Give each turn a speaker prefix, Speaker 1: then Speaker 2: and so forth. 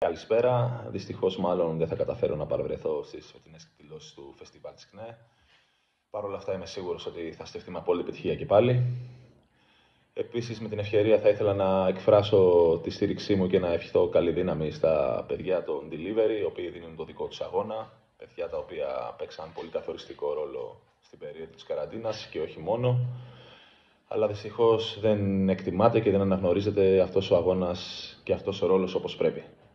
Speaker 1: Καλησπέρα. Δυστυχώς, μάλλον δεν θα καταφέρω να παρευρεθώ στις φετινές εκδηλώσεις του Φεστιβάλ της ΚΝΕ. Παρ' όλα αυτά, είμαι σίγουρος ότι θα στεφτεί με απόλυτη επιτυχία και πάλι. Επίσης, με την ευκαιρία θα ήθελα να εκφράσω τη στήριξή μου και να ευχηθώ καλή δύναμη στα παιδιά των Delivery, οι οποίοι δίνουν το δικό τους αγώνα. Παιδιά τα οποία παίξαν πολύ καθοριστικό ρόλο στην περίοδο της καραντίνας και όχι μόνο. Αλλά δυστυχώς δεν εκτιμάται και δεν αναγνωρίζεται αυτός ο αγώνας και αυτός ο ρόλος όπως πρέπει.